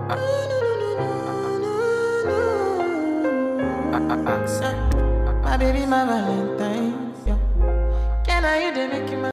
My baby, my Valentine. Yeah. Can I you they make you my